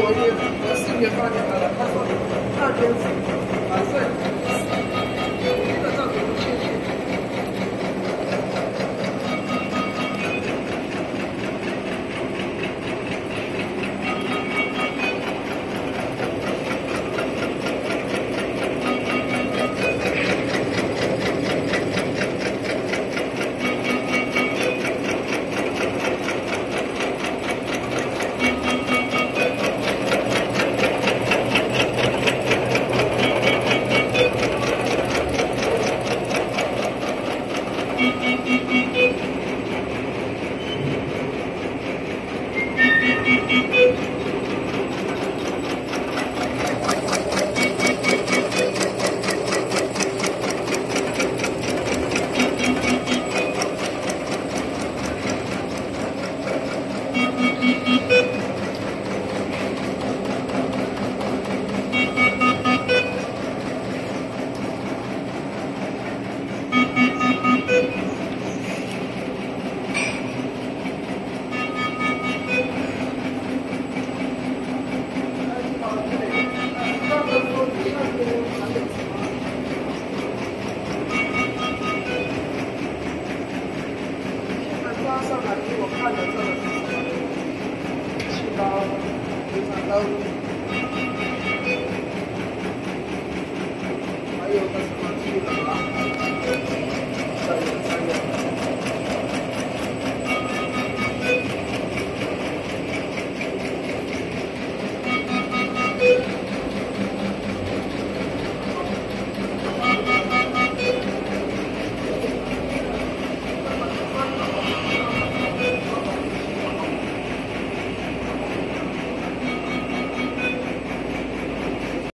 我4月发给他的，他说2天完事，这个照片不确定。上来给我看的这个是什么？气包，非常高。